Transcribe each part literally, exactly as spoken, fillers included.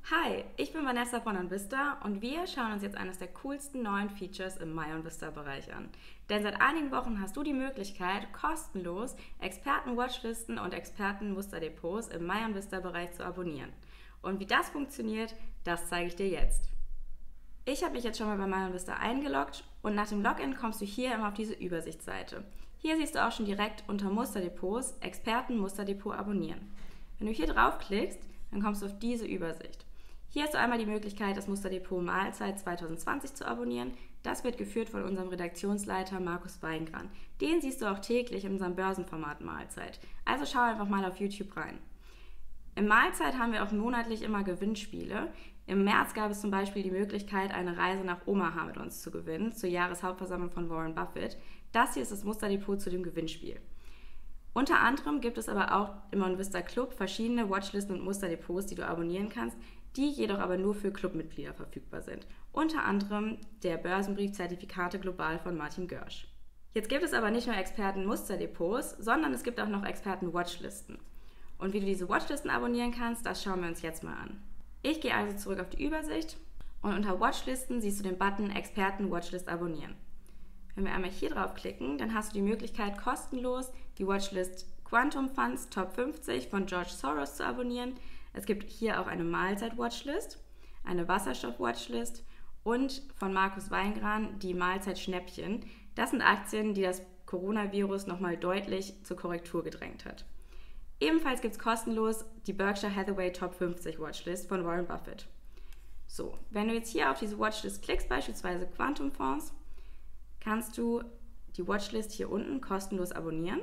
Hi, ich bin Vanessa von OnVista und wir schauen uns jetzt eines der coolsten neuen Features im My OnVista-Bereich an. Denn seit einigen Wochen hast du die Möglichkeit, kostenlos Experten-Watchlisten und Experten-Musterdepots im My OnVista-Bereich zu abonnieren. Und wie das funktioniert, das zeige ich dir jetzt. Ich habe mich jetzt schon mal bei My OnVista eingeloggt und nach dem Login kommst du hier immer auf diese Übersichtsseite. Hier siehst du auch schon direkt unter Musterdepots Experten-Musterdepot abonnieren. Wenn du hier draufklickst, dann kommst du auf diese Übersicht. Hier hast du einmal die Möglichkeit, das Musterdepot Mahlzeit zwanzig zwanzig zu abonnieren. Das wird geführt von unserem Redaktionsleiter Markus Weingran. Den siehst du auch täglich in unserem Börsenformat Mahlzeit. Also schau einfach mal auf YouTube rein. Im Mahlzeit haben wir auch monatlich immer Gewinnspiele. Im März gab es zum Beispiel die Möglichkeit, eine Reise nach Omaha mit uns zu gewinnen, zur Jahreshauptversammlung von Warren Buffett. Das hier ist das Musterdepot zu dem Gewinnspiel. Unter anderem gibt es aber auch im OnVista Club verschiedene Watchlisten und Musterdepots, die du abonnieren kannst, die jedoch aber nur für Clubmitglieder verfügbar sind. Unter anderem der Börsenbrief Zertifikate Global von Martin Görsch. Jetzt gibt es aber nicht nur Experten-Musterdepots, sondern es gibt auch noch Experten-Watchlisten. Und wie du diese Watchlisten abonnieren kannst, das schauen wir uns jetzt mal an. Ich gehe also zurück auf die Übersicht und unter Watchlisten siehst du den Button Experten-Watchlist abonnieren. Wenn wir einmal hier drauf klicken, dann hast du die Möglichkeit, kostenlos die Watchlist Quantum Funds Top fünfzig von George Soros zu abonnieren. Es gibt hier auch eine Mahlzeit-Watchlist, eine Wasserstoff-Watchlist und von Markus Weingran die Mahlzeit-Schnäppchen. Das sind Aktien, die das Coronavirus nochmal deutlich zur Korrektur gedrängt hat. Ebenfalls gibt es kostenlos die Berkshire Hathaway Top fünfzig Watchlist von Warren Buffett. So, wenn du jetzt hier auf diese Watchlist klickst, beispielsweise Quantum Fonds, kannst du die Watchlist hier unten kostenlos abonnieren.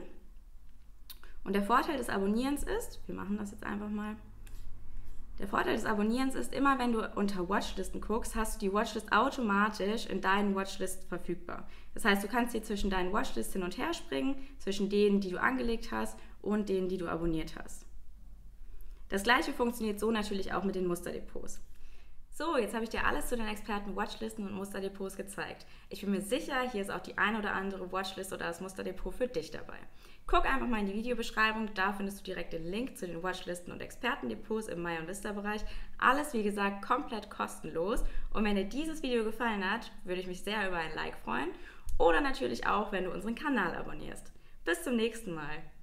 Und der Vorteil des Abonnierens ist, wir machen das jetzt einfach mal, der Vorteil des Abonnierens ist, immer wenn du unter Watchlisten guckst, hast du die Watchlist automatisch in deinen Watchlist verfügbar. Das heißt, du kannst hier zwischen deinen Watchlists hin und her springen, zwischen denen, die du angelegt hast und denen, die du abonniert hast. Das gleiche funktioniert so natürlich auch mit den Musterdepots. So, jetzt habe ich dir alles zu den Experten-Watchlisten und Musterdepots gezeigt. Ich bin mir sicher, hier ist auch die ein oder andere Watchlist oder das Musterdepot für dich dabei. Guck einfach mal in die Videobeschreibung, da findest du direkt den Link zu den Watchlisten und Expertendepots im My OnVista-Bereich. Alles, wie gesagt, komplett kostenlos. Und wenn dir dieses Video gefallen hat, würde ich mich sehr über ein Like freuen. Oder natürlich auch, wenn du unseren Kanal abonnierst. Bis zum nächsten Mal.